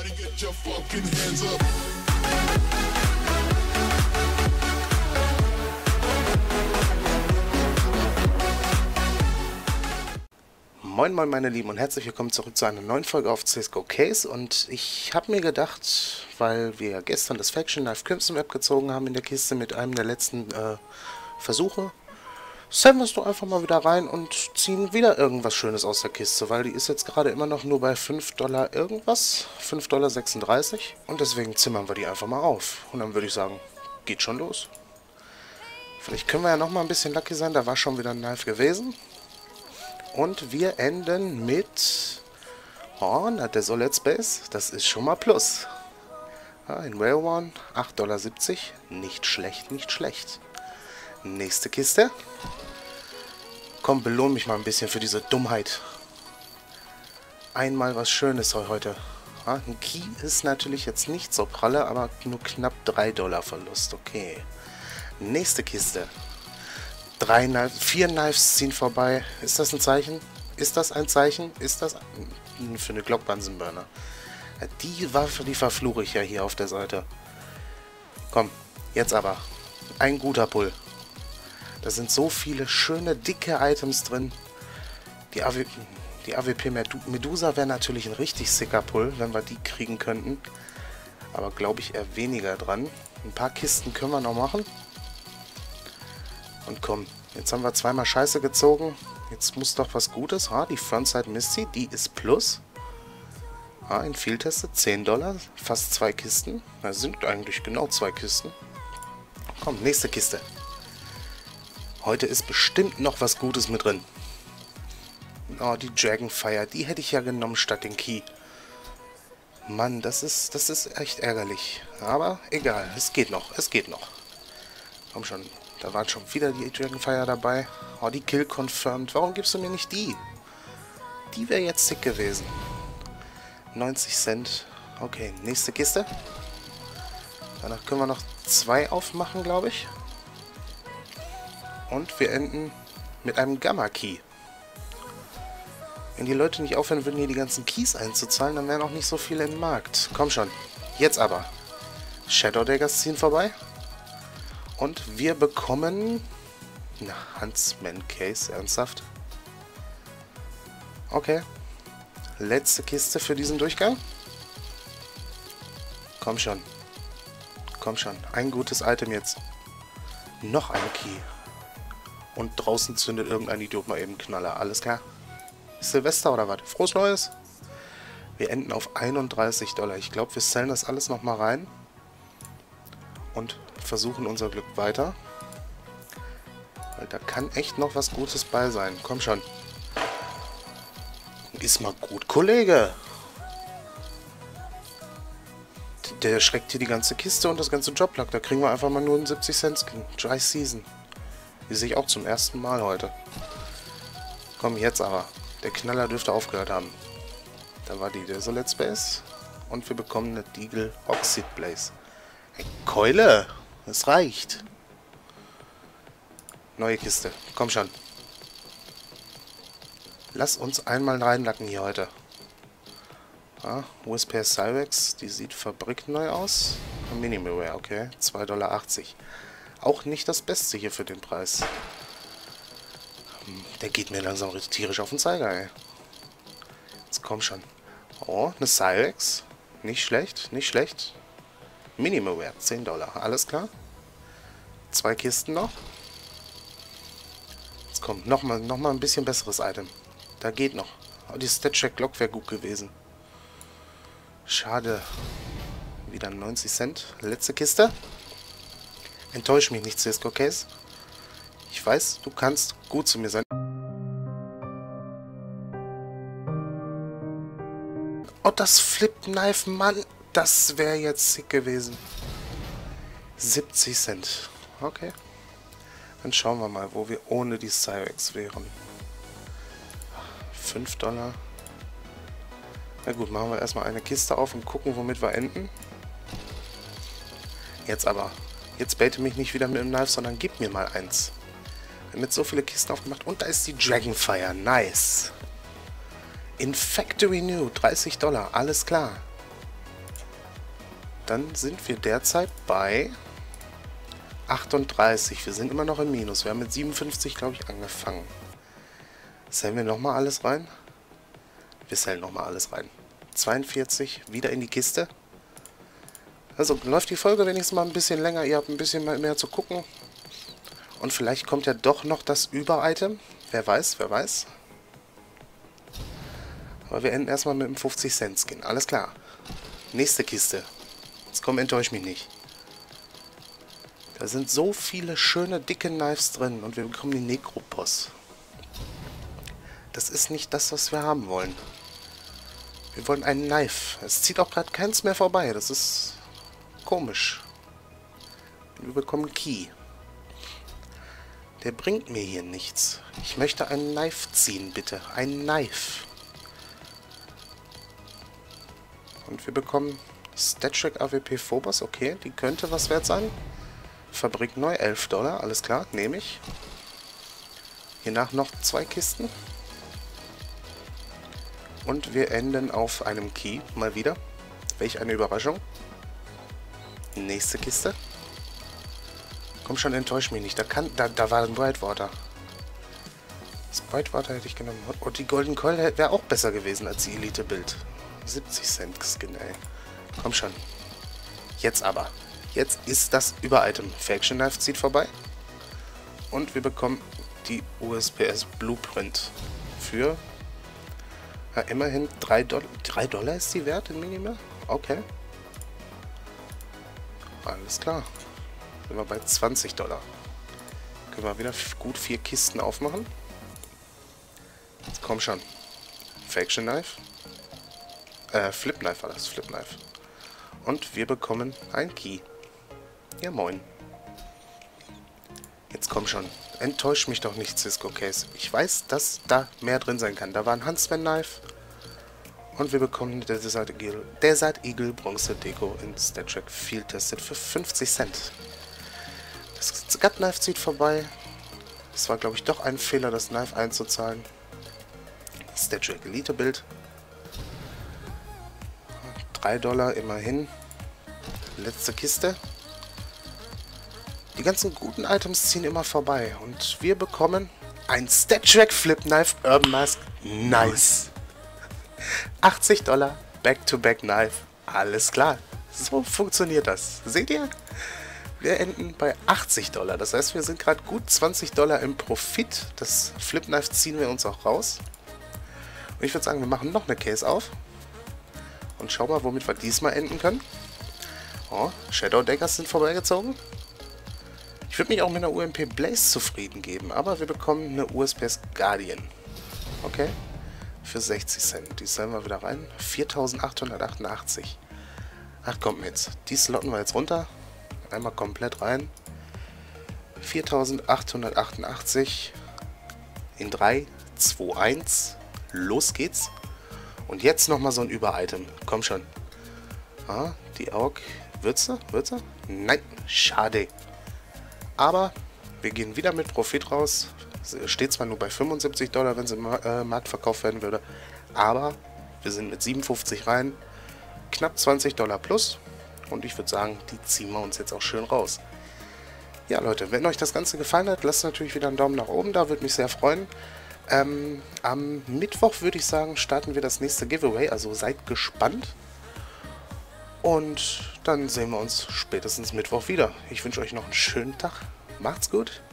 get your fucking hands up. Moin moin meine Lieben und herzlich willkommen zurück zu einer neuen Folge auf CSGO Case. Und ich habe mir gedacht, weil wir gestern das Faction Knife Crimson Web gezogen haben in der Kiste mit einem der letzten Versuche, stellen wir es doch einfach mal wieder rein und ziehen wieder irgendwas Schönes aus der Kiste, weil die ist jetzt gerade immer noch nur bei $5 irgendwas, $5,36 und deswegen zimmern wir die einfach mal auf. Und dann würde ich sagen, geht schon los. Vielleicht können wir ja noch mal ein bisschen lucky sein, da war schon wieder ein Knife gewesen. Und wir enden mit... Oh, na, der Solid Space, das ist schon mal Plus. Ja, in Rail One, $8,70. Nicht schlecht, nicht schlecht. Nächste Kiste. Komm, belohn mich mal ein bisschen für diese Dummheit. Einmal was Schönes heute. Ja, ein Key ist natürlich jetzt nicht so pralle, aber nur knapp $3 Verlust. Okay. Nächste Kiste. 4 Knives ziehen vorbei. Ist das ein Zeichen? Ist das ein Zeichen? Ist das für eine Glock-Bunsen-Burner? Ja, die Waffe, die verfluche ich ja hier auf der Seite. Komm, jetzt aber. Ein guter Pull. Da sind so viele schöne, dicke Items drin. Die AWP Medusa wäre natürlich ein richtig sicker Pull, wenn wir die kriegen könnten. Aber glaube ich eher weniger dran. Ein paar Kisten können wir noch machen. Und komm, jetzt haben wir zweimal Scheiße gezogen. Jetzt muss doch was Gutes. Die Frontside Misty, die ist Plus. Ein Fieldteste, $10. Fast 2 Kisten. Das sind eigentlich genau 2 Kisten. Komm, nächste Kiste. Heute ist bestimmt noch was Gutes mit drin. Oh, die Dragonfire, die hätte ich ja genommen statt den Key. Mann, das ist echt ärgerlich. Aber egal, es geht noch, es geht noch. Komm schon. Da waren schon wieder die Dragonfire dabei. Oh, die Kill confirmed. Warum gibst du mir nicht die? Die wäre jetzt sick gewesen. 90 Cent. Okay, nächste Kiste. Danach können wir noch 2 aufmachen, glaube ich. Und wir enden mit einem Gamma Key. Wenn die Leute nicht aufhören würden, hier die ganzen Keys einzuzahlen, dann wären auch nicht so viele im Markt. Komm schon. Jetzt aber. Shadow Daggers ziehen vorbei. Und wir bekommen... Na, Huntsman Case, ernsthaft? Okay. Letzte Kiste für diesen Durchgang. Komm schon. Komm schon. Ein gutes Item jetzt. Noch ein Key. Und draußen zündet irgendein Idiot mal eben Knaller. Alles klar? Ist Silvester oder was? Frohes Neues! Wir enden auf $31. Ich glaube, wir zählen das alles nochmal rein. Und versuchen unser Glück weiter. Weil da kann echt noch was Gutes bei sein. Komm schon. Ist mal gut, Kollege. Der schreckt hier die ganze Kiste und das ganze Jobluck. Da kriegen wir einfach mal nur einen 70 Cent Skin. Dry Season. Die sehe ich auch zum ersten Mal heute. Komm, jetzt aber. Der Knaller dürfte aufgehört haben. Da war die Desolate Space. Und wir bekommen eine Deagle Oxid Blaze. Hey, Keule! Es reicht. Neue Kiste. Komm schon. Lass uns einmal reinlacken hier heute. USP Cyrex. Die sieht fabrikneu aus. Minimaware, okay. $2,80. Auch nicht das Beste hier für den Preis. Der geht mir langsam richtig tierisch auf den Zeiger, ey. Jetzt komm schon. Oh, eine Cyrex. Nicht schlecht, nicht schlecht. Minimaware, $10. Alles klar. 2 Kisten noch. Jetzt kommt noch mal ein bisschen besseres Item. Da geht noch. Oh, die StatCheck Glock wäre gut gewesen. Schade. Wieder 90 Cent. Letzte Kiste. Enttäusch mich nicht, CSGO Case. Ich weiß, du kannst gut zu mir sein. Oh, das Flip Knife, Mann. Das wäre jetzt sick gewesen. 70 Cent. Okay. Dann schauen wir mal, wo wir ohne die Cyrex wären. $5. Na gut, machen wir erstmal eine Kiste auf und gucken, womit wir enden. Jetzt aber. Jetzt baite mich nicht wieder mit dem Knife, sondern gib mir mal eins. Wir haben jetzt so viele Kisten aufgemacht. Und da ist die Dragonfire. Nice. In Factory New. $30. Alles klar. Dann sind wir derzeit bei 38. Wir sind immer noch im Minus. Wir haben mit 57, glaube ich, angefangen. Sellen wir nochmal alles rein? Wir sellen nochmal alles rein. 42, wieder in die Kiste. Also läuft die Folge wenigstens mal ein bisschen länger. Ihr habt ein bisschen mehr zu gucken. Und vielleicht kommt ja doch noch das Über-Item. Wer weiß, wer weiß. Aber wir enden erstmal mit einem 50-Cent-Skin. Alles klar. Nächste Kiste. Jetzt komm, enttäusch mich nicht. Da sind so viele schöne, dicke Knives drin. Und wir bekommen die Necropos. Das ist nicht das, was wir haben wollen. Wir wollen einen Knife. Es zieht auch gerade keins mehr vorbei. Das ist komisch. Wir bekommen Key. Der bringt mir hier nichts. Ich möchte einen Knife ziehen, bitte. Ein Knife. Und wir bekommen StatTrak AWP Phobos. Okay, die könnte was wert sein. Fabrik neu, $11. Alles klar, nehme ich. Hiernach noch 2 Kisten. Und wir enden auf einem Key, mal wieder. Welch eine Überraschung. Nächste Kiste. Komm schon, enttäusch mich nicht. Da war ein Brightwater. Das Brightwater hätte ich genommen. Und die Golden Coil wäre auch besser gewesen als die Elite-Bild. 70 Cent Skin, ey. Komm schon. Jetzt aber. Jetzt ist das Über-Item. Faction Knife zieht vorbei. Und wir bekommen die USPS Blueprint für... Ja, immerhin $3. $3 ist die wert in Minima? Okay. Alles klar. Sind wir bei $20. Können wir wieder gut 4 Kisten aufmachen. Jetzt komm schon. Faction Knife. Flip Knife war das. Flip Knife. Und wir bekommen ein Key. Ja, moin. Jetzt komm schon. Enttäusch mich doch nicht, Cisco Case. Ich weiß, dass da mehr drin sein kann. Da war ein Huntsman Knife. Und wir bekommen der Desert Eagle Bronze Deko in StatTrak Field Tested für 50 Cent. Das Gut Knife zieht vorbei. Es war, glaube ich, doch ein Fehler, das Knife einzuzahlen. StatTrak Elite Bild. $3 immerhin. Letzte Kiste. Die ganzen guten Items ziehen immer vorbei. Und wir bekommen ein StatTrak Flip Knife Urban Mask. Nice. $80 Back-to-Back Knife. Alles klar. So funktioniert das. Seht ihr? Wir enden bei $80. Das heißt, wir sind gerade gut $20 im Profit. Das Flip Knife ziehen wir uns auch raus. Und ich würde sagen, wir machen noch eine Case auf. Und schauen mal, womit wir diesmal enden können. Oh, Shadow Daggers sind vorbeigezogen. Ich würde mich auch mit einer UMP Blaze zufrieden geben, aber wir bekommen eine USPS Guardian. Okay. Für 60 Cent. Die stellen wir wieder rein. 4.888. Ach komm jetzt. Die slotten wir jetzt runter. Einmal komplett rein. 4.888. In 3, 2, 1. Los geht's. Und jetzt nochmal so ein Über-Item. Komm schon. Ah, die AUG. Würze? Würze? Nein. Schade. Aber wir gehen wieder mit Profit raus. Steht zwar nur bei $75, wenn es im Markt verkauft werden würde. Aber wir sind mit 57 rein. Knapp $20 plus. Und ich würde sagen, die ziehen wir uns jetzt auch schön raus. Ja, Leute, wenn euch das Ganze gefallen hat, lasst natürlich wieder einen Daumen nach oben da. Würde mich sehr freuen. Am Mittwoch würde ich sagen, starten wir das nächste Giveaway. Also seid gespannt. Und dann sehen wir uns spätestens Mittwoch wieder. Ich wünsche euch noch einen schönen Tag. Macht's gut.